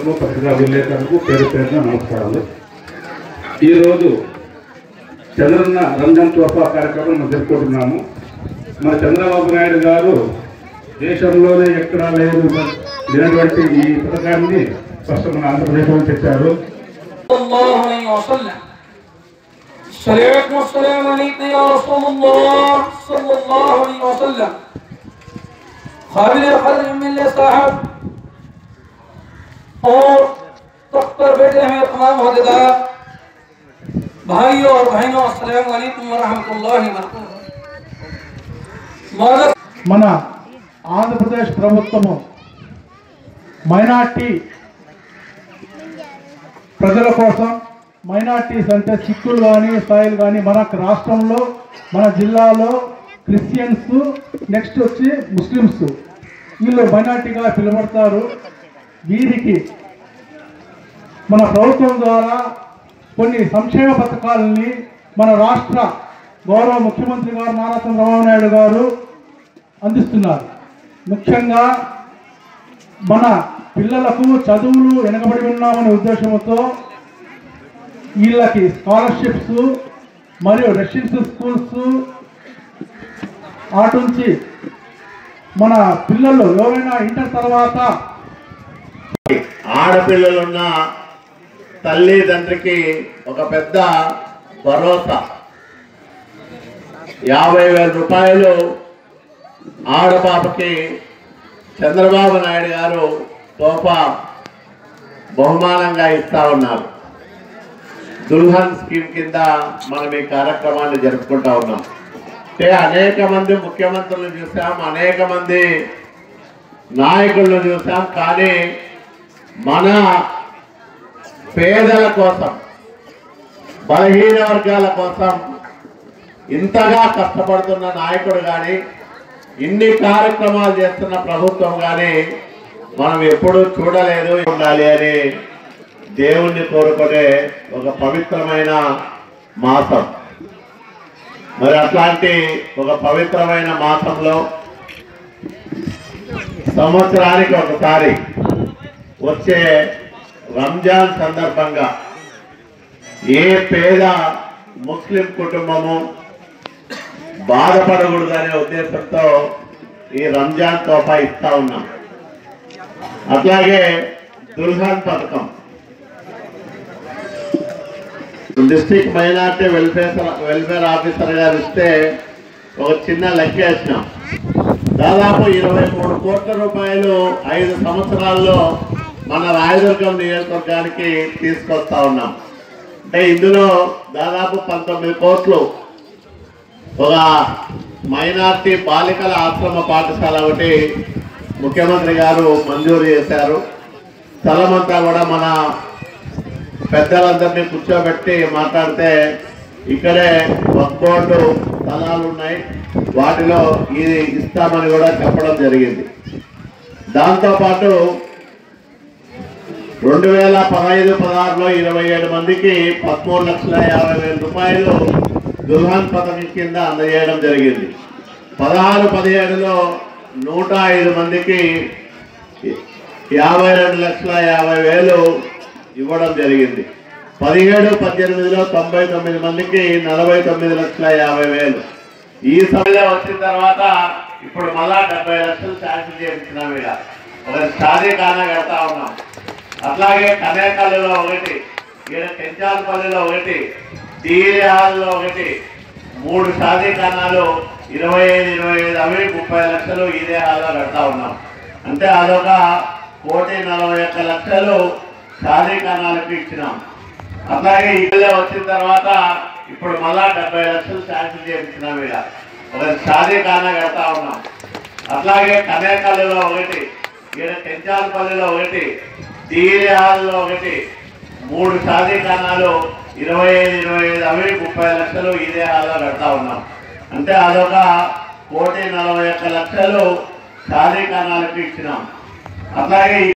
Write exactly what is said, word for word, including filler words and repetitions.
మిత్రులకు పత్రికా విలేకరులకు పేరు పేరున నమస్కారాలు. ఈరోజు చంద్రన్న రంజాన్ తోఫా కార్యక్రమం మనం జరుపుకుంటున్నాము. మన చంద్రబాబు నాయుడు గారు దేశంలోనే ఎక్కడా లేదు లేనటువంటి ఈ పథకాన్ని ఫస్ట్ మన ఆంధ్రప్రదేశ్లో తెచ్చారు. और तख्त पर बैठे हैं तमाम अहदेदार भाइयों और बहनों, अस्सलाम वालेकुम व रहमतुल्लाहि व बरकातुहू. మన ఆంధ్రప్రదేశ్ ప్రభుత్వము మైనార్టీ ప్రజల కోసం, మైనార్టీస్ అంటే సిక్కులు కానీ స్థాయిలు కానీ మన రాష్ట్రంలో మన జిల్లాలో క్రిస్టియన్స్, నెక్స్ట్ వచ్చి ముస్లిమ్స్, వీళ్ళు మైనార్టీగా పిలువబడతారు. వీరికి మన ప్రభుత్వం ద్వారా కొన్ని సంక్షేమ పథకాలని మన రాష్ట్ర గౌరవ ముఖ్యమంత్రి గారు నారా చంద్రబాబు నాయుడు గారు అందిస్తున్నారు. ముఖ్యంగా మన పిల్లలకు చదువులు వెనకబడి ఉన్నామనే ఉద్దేశంతో వీళ్ళకి స్కాలర్షిప్స్ మరియు రెసిడెన్షియల్ స్కూల్స్ అటు నుంచి మన పిల్లలు ఎవరైనా ఇంటర్ తర్వాత ఆడపిల్లలున్న తల్లిదండ్రికి ఒక పెద్ద భరోసా. యాభై వేల రూపాయలు ఆడపాపకి చంద్రబాబు నాయుడు గారు తోఫా బహుమానంగా ఇస్తా ఉన్నారు. దుల్హన్ స్కీమ్ కింద మనం ఈ కార్యక్రమాన్ని జరుపుకుంటా ఉన్నాం. అంటే అనేక మంది ముఖ్యమంత్రులు చూసాం, అనేక మంది నాయకులను చూసాం, కానీ మన పేదల కోసం, బలహీన వర్గాల కోసం ఇంతగా కష్టపడుతున్న నాయకుడు కానీ, ఇన్ని కార్యక్రమాలు చేస్తున్న ప్రభుత్వం కానీ మనం ఎప్పుడూ చూడలేదు. ఉండాలి అని దేవుణ్ణి కోరుకునే ఒక పవిత్రమైన మాసం. మరి అట్లాంటి ఒక పవిత్రమైన మాసంలో సంవత్సరానికి ఒకసారి వచ్చే రంజాన్ సందర్భంగా ఏ పేద ముస్లిం కుటుంబము బాధపడకూడదనే ఉద్దేశంతో ఈ రంజాన్ తోఫా ఇస్తా ఉన్నాం. అట్లాగే దుల్హన్ పథకం district minority welfare welfare officer గారు ఇస్తే ఒక చిన్న లెక్క వేసినాం. దాదాపు ఇరవై మూడు కోట్ల రూపాయలు ఐదు సంవత్సరాల్లో మన రాయదుర్గం నియోజకవర్గానికి తీసుకొస్తా ఉన్నాం. అంటే ఇందులో దాదాపు పంతొమ్మిది కోట్లు ఒక మైనార్టీ బాలికల ఆశ్రమ పాఠశాల ఒకటి ముఖ్యమంత్రి గారు మంజూరు చేశారు. స్థలమంతా కూడా మన పెద్దలందరినీ కూర్చోబెట్టి మాట్లాడితే ఇక్కడే వక్ఫ్ బోర్డు స్థలాలు ఉన్నాయి, వాటిలో ఇది ఇస్తామని కూడా చెప్పడం జరిగింది. దాంతోపాటు రెండు వేల పదహైదు పదహారులో ఇరవై ఏడు మందికి పదమూడు లక్షల యాభై వేల రూపాయలు దుల్హన్ పథకం కింద అందజేయడం జరిగింది. పదహారు పదిహేడులో నూట ఐదు మందికి యాభై రెండు లక్షల యాభై వేలు ఇవ్వడం జరిగింది. పదిహేడు పద్దెనిమిదిలో తొంభై తొమ్మిది మందికి నలభై తొమ్మిది లక్షల యాభై వేలు. ఈ సమయంలో వచ్చిన తర్వాత ఇప్పుడు మళ్ళా డెబ్బై లక్షలు శాంక్షన్ చేయించినాం. ఇక ఒక షాదీ ఖానా కడతా ఉన్నాం. అట్లాగే కనేకల్లులో ఒకటి, ఈడ పెంచాలపల్లిలో ఒకటి, డీరేహాల్లో ఒకటి, మూడు షాదీ ఖానాలు ఇరవై ఐదు ఇరవై ఐదు అవి ముప్పై లక్షలు ఇదే హాల్లో కడతా ఉన్నాం. అంటే అదొక కోటి నలభై ఒక్క లక్షలు షాదీ ఖానాలకు ఇచ్చినాం. అట్లాగే ఇళ్ళే వచ్చిన తర్వాత ఇప్పుడు మళ్ళా డెబ్బై లక్షలు శాంక్షన్ చేయించినాం. ఇక ఒక షాదీ ఖానా కడతా ఉన్నాం. అట్లాగే కనేకల్లులో ఒకటి, ఈడ పెంచాలపల్లిలో ఒకటి, డీరేహాల్లో ఒకటి, మూడు షాదీ ఖానాలు ఇరవై ఐదు ఇరవై ఐదు అవి ముప్పై లక్షలు ఇదే హాల్లో కడతా ఉన్నాం. అంటే అదొక కోటి నలభై ఒక్క లక్షలు షాదీ ఖానాలకు ఇచ్చినాం. అట్లాగే